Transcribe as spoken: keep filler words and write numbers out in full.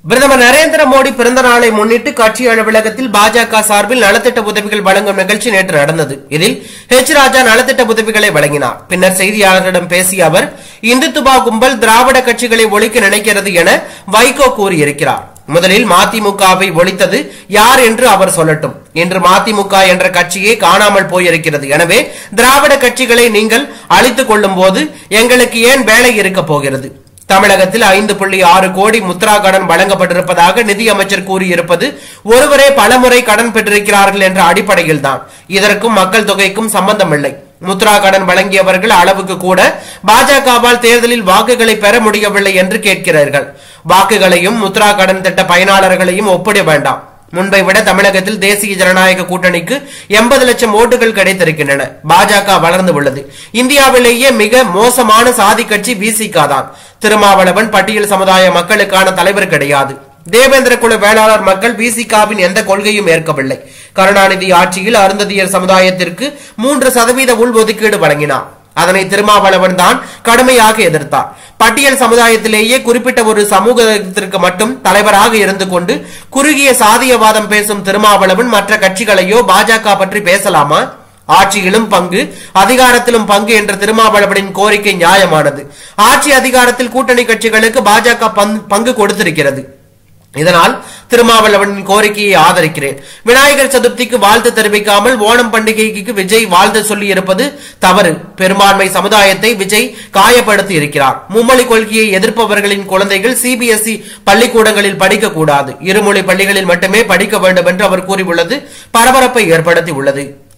பிரதமர் நரேந்திர மோடி பிறந்த நாளை முன்னிட்டு கட்சி அலுவலகத்தில் பாஜக சார்பில் நலத்திட்ட உதவிகள் வழங்கும் நிகழ்ச்சி நேற்று நடந்தது. இதில் ஹெச் ராஜா நலத்திட்ட உதவிகளை வழங்கினார். பின்னர் செய்தியாளர்களிடம் பேசிய அவர், இந்துத்துவா கும்பல் திராவிட கட்சிகளை ஒழிக்க நினைக்கிறது என வைகோ கூறியிருக்கிறார். முதலில் மதிமுகவை ஒழித்தது யார் என்று அவர் சொல்லட்டும். இன்று மதிமுக என்ற கட்சியே காணாமல் போயிருக்கிறது. எனவே திராவிட கட்சிகளை நீங்கள் அழித்துக் கொள்ளும் போது எங்களுக்கு ஏன் வேலை இருக்க போகிறது? தமிழகத்தில் ஐந்து புள்ளி ஆறு கோடி முத்ரா கடன் வழங்கப்பட்டிருப்பதாக நிதியமைச்சர் கூறியிருப்பது ஒருவரே பலமுறை கடன் பெற்றிருக்கிறார்கள் என்ற அடிப்படையில் தான். இதற்கும் மக்கள் தொகைக்கும் சம்பந்தம் இல்லை. முத்ரா கடன் வழங்கியவர்கள் அளவுக்கு கூட பாஜகவால் தேர்தலில் வாக்குகளை பெற முடியவில்லை என்று கேட்கிறார்கள். வாக்குகளையும் முத்ரா கடன் திட்ட பயனாளர்களையும் ஒப்பிட வேண்டாம். முன்பை விட தமிழகத்தில் தேசிய ஜனநாயக கூட்டணிக்கு எண்பது லட்சம் ஓட்டுகள் கிடைத்திருக்கின்றன. பாஜக வளர்ந்து உள்ளது. இந்தியாவிலேயே மிக மோசமான சாதி கட்சி பிசிக தான். திருமாவளவன் பட்டியல் சமுதாய மக்களுக்கான தலைவர் கிடையாது. தேவேந்திர குல வேளாளர் மக்கள் பிசிகாவின் எந்த கொள்கையும் ஏற்கவில்லை. கருணாநிதி ஆட்சியில் அருந்ததியர் சமுதாயத்திற்கு மூன்று சதவீத உள்ஒதுக்கீடு வழங்கினார். அதனை திருமாவளவன் தான் கடுமையாக எதிர்த்தார். பட்டியல் சமுதாயத்திலேயே குறிப்பிட்ட ஒரு சமூகத்திற்கு மட்டும் தலைவராக இருந்து கொண்டு குறுகிய சாதியவாதம் பேசும் திருமாவளவன் மற்ற கட்சிகளையோ பாஜக பற்றி பேசலாமா? ஆட்சியிலும் பங்கு, அதிகாரத்திலும் பங்கு என்ற திருமாவளவனின் கோரிக்கை நியாயமானது. ஆட்சி அதிகாரத்தில் கூட்டணி கட்சிகளுக்கு பாஜக பங்கு கொடுத்திருக்கிறது. இதனால் திருமாவளவனின் கோரிக்கையை ஆதரிக்கிறேன். விநாயகர் சதுர்த்திக்கு வாழ்த்து தெரிவிக்காமல் ஓணம் பண்டிகைக்கு விஜய் வாழ்த்து சொல்லி இருப்பது தவறு. பெரும்பான்மை சமுதாயத்தை விஜய் காயப்படுத்தி இருக்கிறார். மும்மொழி கொள்கையை எதிர்ப்பவர்களின் குழந்தைகள் சிபிஎஸ்இ பள்ளிக்கூடங்களில் படிக்கக்கூடாது, இருமொழி பள்ளிகளில் மட்டுமே படிக்க வேண்டும் என்று அவர் கூறியுள்ளது பரபரப்பை ஏற்படுத்தி உள்ளது.